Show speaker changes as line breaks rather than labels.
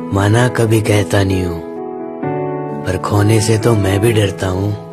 मना कभी कहता नहीं हूँ, पर खोने से तो मैं भी डरता हूँ।